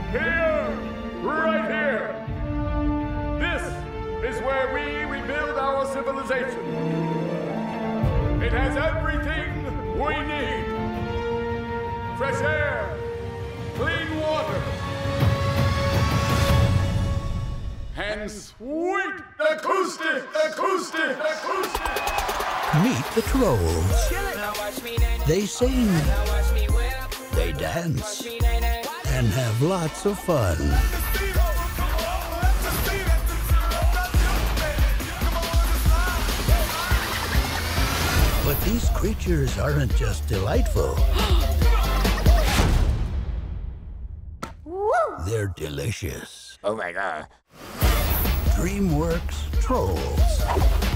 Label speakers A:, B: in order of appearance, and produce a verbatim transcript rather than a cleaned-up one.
A: Here, right here. This is where we rebuild our civilization. It has everything we need. Fresh air, clean water, and sweet acoustic, acoustic, acoustic.
B: Meet the trolls. They sing, they dance, and have lots of fun. But these creatures aren't just delightful. They're delicious.
C: Oh my God.
B: DreamWorks Trolls.